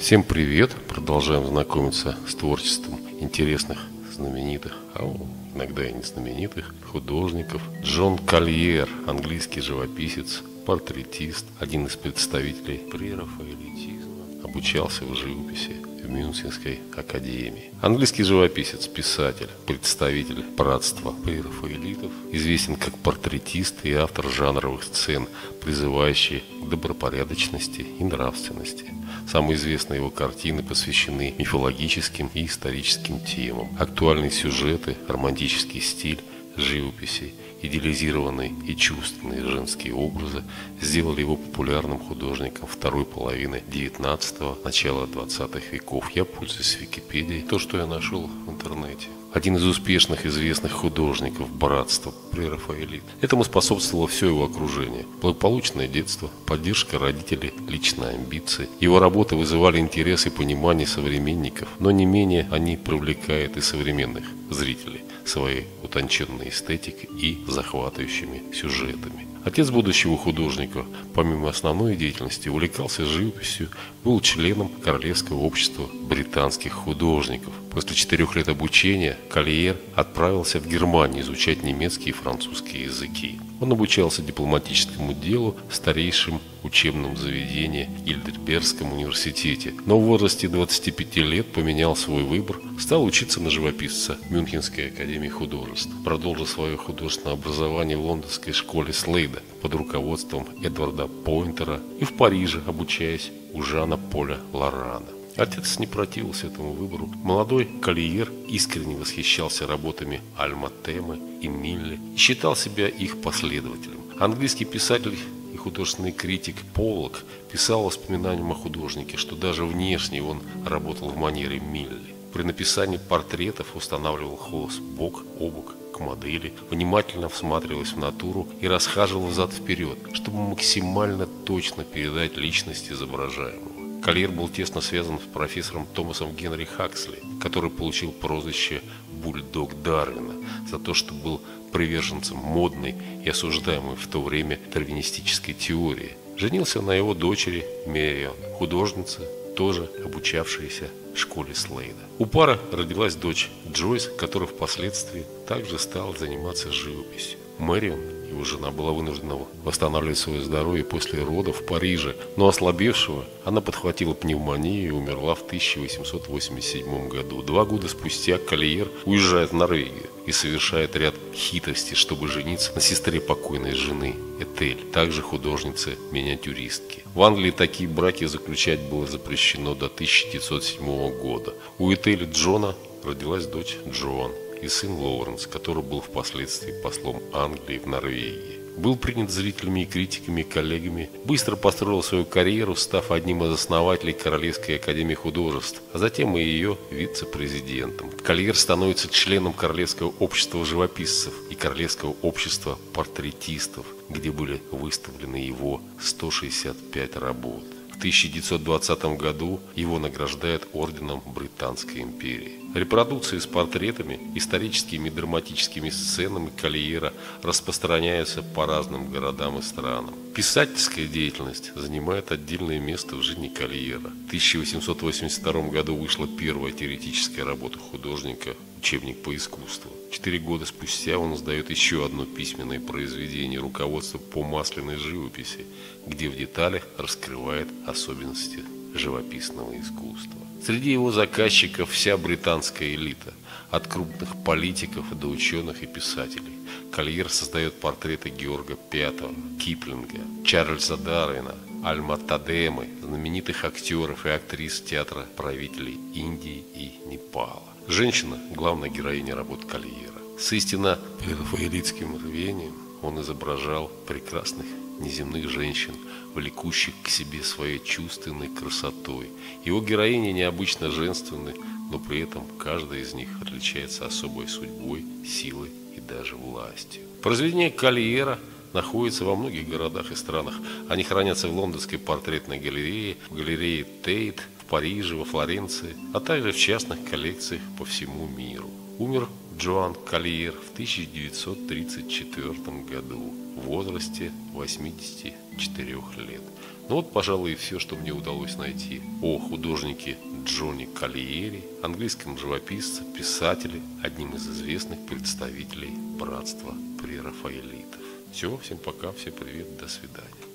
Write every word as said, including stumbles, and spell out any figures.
Всем привет! Продолжаем знакомиться с творчеством интересных, знаменитых, а иногда и не знаменитых художников. Джон Кольер, английский живописец, портретист, один из представителей прерафаэлитизма, обучался в живописи в Мюнхенской академии. Английский живописец, писатель, представитель братства прерафаэлитов, известен как портретист и автор жанровых сцен, призывающий к добропорядочности и нравственности. Самые известные его картины посвящены мифологическим и историческим темам. Актуальные сюжеты, романтический стиль живописи, идеализированные и чувственные женские образы сделали его популярным художником второй половины девятнадцатого, начала двадцатых веков. Я пользуюсь Википедией, то, что я нашел в интернете. Один из успешных известных художников братства прерафаэлит. Этому способствовало все его окружение. Благополучное детство, поддержка родителей, личные амбиции. Его работы вызывали интерес и понимание современников, но не менее они привлекают и современных зрителей своей утонченной эстетикой и захватывающими сюжетами. Отец будущего художника, помимо основной деятельности, увлекался живописью, был членом Королевского общества британских художников. После четырех лет обучения Кольер отправился в Германию изучать немецкий и французский языки. Он обучался дипломатическому делу в старейшем учебном заведении Гильдербергском университете, но в возрасте двадцати пяти лет поменял свой выбор, стал учиться на живописца в Мюнхенской академии художеств. Продолжил свое художественное образование в лондонской школе Слейда под руководством Эдварда Пойнтера и в Париже, обучаясь у Жана Поля Лорана. Отец не противился этому выбору. Молодой Кольер искренне восхищался работами Альма Темы и Милле и считал себя их последователем. Английский писатель и художественный критик Поллок писал воспоминаниям о художнике, что даже внешне он работал в манере Милле. При написании портретов устанавливал холст бок о бок к модели, внимательно всматриваясь в натуру и расхаживал взад-вперед, чтобы максимально точно передать личность изображаемого. Кольер был тесно связан с профессором Томасом Генри Хаксли, который получил прозвище «Бульдог Дарвина» за то, что был приверженцем модной и осуждаемой в то время дарвинистической теории. Женился на его дочери Мэрион, художнице, тоже обучавшейся в школе Слейда. У пары родилась дочь Джойс, которая впоследствии также стала заниматься живописью. Мэрион, его жена, была вынуждена восстанавливать свое здоровье после родов в Париже, но ослабевшего она подхватила пневмонию и умерла в тысяча восемьсот восемьдесят седьмом году. Два года спустя Кольер уезжает в Норвегию и совершает ряд хитростей, чтобы жениться на сестре покойной жены Этель, также художнице-миниатюристки. В Англии такие браки заключать было запрещено до тысяча девятьсот седьмого года. У Этель Джона родилась дочь Джоан и сын Лоуренс, который был впоследствии послом Англии в Норвегии. Был принят зрителями и критиками, и коллегами, быстро построил свою карьеру, став одним из основателей Королевской академии художеств, а затем и ее вице-президентом. Кольер становится членом Королевского общества живописцев и Королевского общества портретистов, где были выставлены его сто шестьдесят пять работ. В тысяча девятьсот двадцатом году его награждают орденом Британской империи. Репродукции с портретами, историческими и драматическими сценами Кольера распространяются по разным городам и странам. Писательская деятельность занимает отдельное место в жизни Кольера. В тысяча восемьсот восемьдесят втором году вышла первая теоретическая работа художника «Учебник по искусству». Четыре года спустя он издает еще одно письменное произведение «Руководство по масляной живописи», где в деталях раскрывает особенности живописного искусства. Среди его заказчиков вся британская элита, от крупных политиков до ученых и писателей. Кольер создает портреты Георга Пятого, Киплинга, Чарльза Дарвина, Альма Тадемы, знаменитых актеров и актрис театра правителей Индии и Непала. Женщина – главная героиня работ Кольера. С истинно прерафаэлитским рвением он изображал прекрасных неземных женщин, влекущих к себе своей чувственной красотой. Его героини необычно женственны, но при этом каждая из них отличается особой судьбой, силой и даже властью. Произведения Кольера находятся во многих городах и странах. Они хранятся в Лондонской портретной галерее, в галерее Тейт, в Париже, во Флоренции, а также в частных коллекциях по всему миру. Умер в Джоан Кольер в тысяча девятьсот тридцать четвёртом году в возрасте восьмидесяти четырёх лет. Ну вот, пожалуй, и все, что мне удалось найти о художнике Джоне Кольере, английском живописце, писателе, одним из известных представителей братства прерафаэлитов. Все, всем пока, всем привет, до свидания.